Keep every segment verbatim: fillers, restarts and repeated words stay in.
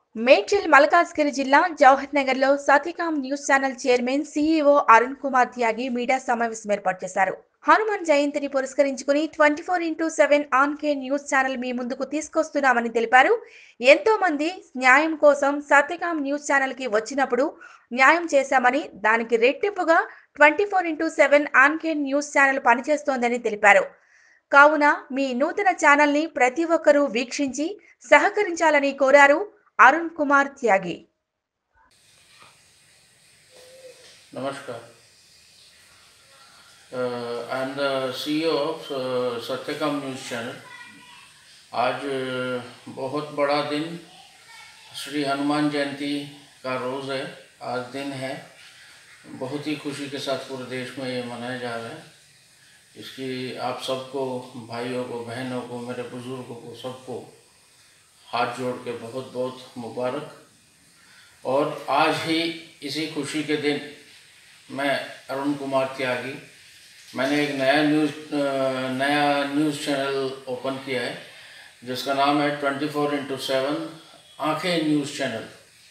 మేడ్చల్ మల్కాజ్గిరి జిల్లా జవహర్ నగర్ లో Satyakam news channel chairman CEO Arun Kumar Tyagi media సమావేశం ఏర్పాటు చేశారు. హనుమాన్ జయంతిని పురస్కరించుకుని twenty four into seven Aankhen news channel మీ ముందుకు తీసుకొస్తున్నామని తెలిపారు. ఎంతో మంది న్యాయం కోసం సతీకాం న్యూస్ ఛానల్ కి వచ్చినప్పుడు న్యాయం చేశామని, దానికి రెట్టింపుగా twenty four into seven Aankhen news channel పనిచేస్తోందని తెలిపారు. కావున మీ నూతన ఛానల్ ని ప్రతి ఒక్కరూ వీక్షించి సహకరించాలని కోరారు అరుణ్ కుమార్ త్యాగి. नमस्कार. uh, I am the C E O of uh, Satyakam news channel. आज uh, बहुत बड़ा दिन श्री हनुमान जयंती का रोज़ है. आज दिन है, बहुत ही खुशी के साथ पूरे देश में ये मनाया जा रहा है. इसकी आप सबको, भाइयों को, बहनों को, मेरे बुजुर्गों को, सबको हाथ जोड़ के बहुत बहुत मुबारक. और आज ही इसी खुशी के दिन मैं अरुण कुमार त्यागी, मैंने एक नया न्यूज़ नया न्यूज़ चैनल ओपन किया है जिसका नाम है twenty four into seven Aankhen news channel,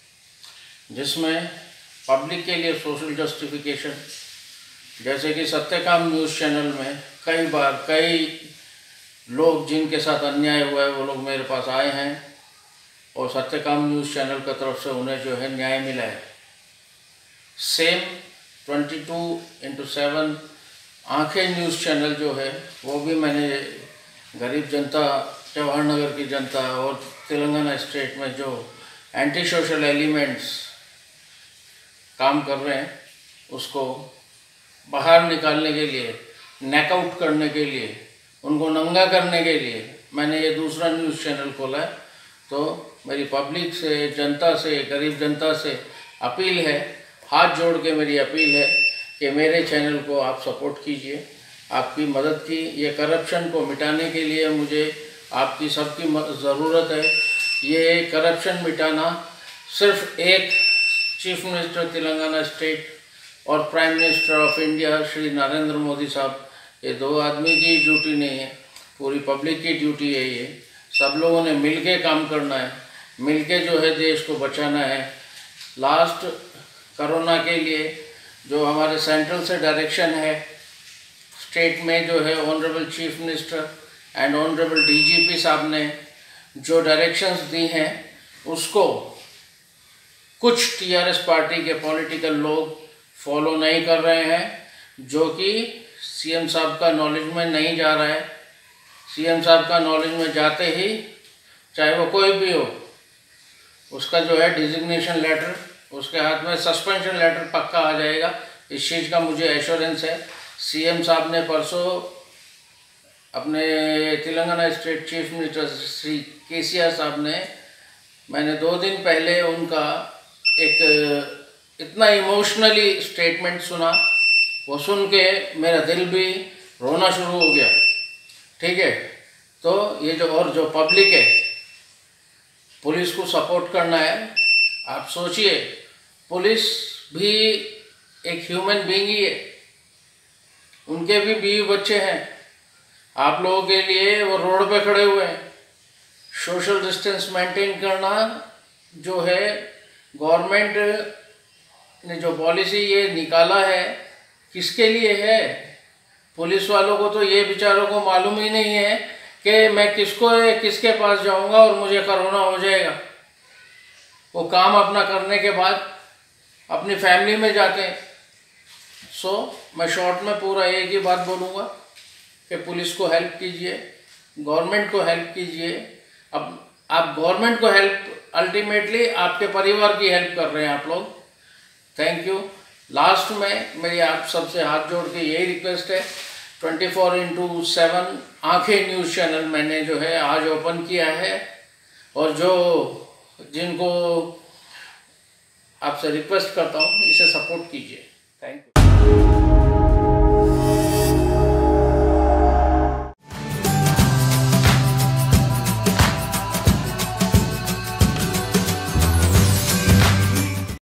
जिसमें पब्लिक के लिए सोशल जस्टिफिकेशन, जैसे कि सत्यकाम न्यूज़ चैनल में कई बार कई लोग जिनके साथ अन्याय हुआ है वो लोग मेरे पास आए हैं और सत्यकाम न्यूज़ चैनल की तरफ से उन्हें जो है न्याय मिला है. Same twenty two into seven Aankhen news channel जो है वो भी मैंने गरीब जनता, जवाहर नगर की जनता और तेलंगाना स्टेट में जो एंटी सोशल एलिमेंट्स काम कर रहे हैं उसको बाहर निकालने के लिए, नैकआउट करने के लिए, उनको नंगा करने के लिए मैंने ये दूसरा न्यूज़ चैनल खोला है. तो मेरी पब्लिक से, जनता से, गरीब जनता से अपील है, हाथ जोड़ के मेरी अपील है कि मेरे चैनल को आप सपोर्ट कीजिए, आपकी मदद की. ये करप्शन को मिटाने के लिए मुझे आपकी सबकी ज़रूरत है. ये करप्शन मिटाना सिर्फ एक चीफ मिनिस्टर तेलंगाना स्टेट और prime minister of India Shri Narendra Modi साहब, ये दो आदमी की ड्यूटी नहीं है, पूरी पब्लिक की ड्यूटी है. ये सब लोगों ने मिलके काम करना है, मिलके जो है देश को बचाना है. लास्ट कोरोना के लिए जो हमारे सेंट्रल से डायरेक्शन है, स्टेट में जो है honourable chief minister and honourable DGP साहब ने जो डायरेक्शंस दी हैं उसको कुछ टीआरएस पार्टी के पॉलिटिकल लोग फॉलो नहीं कर रहे हैं, जो कि सीएम साहब का नॉलेज में नहीं जा रहा है. सीएम साहब का नॉलेज में जाते ही, चाहे वो कोई भी हो, उसका जो है डिजिग्नेशन लेटर, उसके हाथ में सस्पेंशन लेटर पक्का आ जाएगा. इस चीज़ का मुझे एश्योरेंस है. सीएम साहब ने परसों अपने Telangana state chief minister Shri KCR साहब ने, मैंने दो दिन पहले उनका एक इतना इमोशनली स्टेटमेंट सुना, वो सुन के मेरा दिल भी रोना शुरू हो गया. ठीक है, तो ये जो और जो पब्लिक है, पुलिस को सपोर्ट करना है. आप सोचिए, पुलिस भी एक ह्यूमन बीइंग ही है, उनके भी बीवी बच्चे हैं. आप लोगों के लिए वो रोड पे खड़े हुए हैं. सोशल डिस्टेंस मेंटेन करना जो है, गवर्नमेंट ने जो पॉलिसी ये निकाला है, किसके लिए है? पुलिस वालों को तो ये बेचारों को मालूम ही नहीं है कि मैं किसको किसके पास जाऊंगा और मुझे कोरोना हो जाएगा. वो काम अपना करने के बाद अपनी फैमिली में जाते हैं. सो मैं शॉर्ट में पूरा एक ही बात बोलूँगा कि पुलिस को हेल्प कीजिए, गवर्नमेंट को हेल्प कीजिए. अब आप गवर्नमेंट को हेल्प, अल्टीमेटली आपके परिवार की हेल्प कर रहे हैं आप लोग. Thank you. लास्ट में मेरी आप सबसे हाथ जोड़ के यही रिक्वेस्ट है, twenty four into seven Aankhen news channel मैंने जो है आज ओपन किया है, और जो जिनको आपसे रिक्वेस्ट करता हूँ इसे सपोर्ट कीजिए.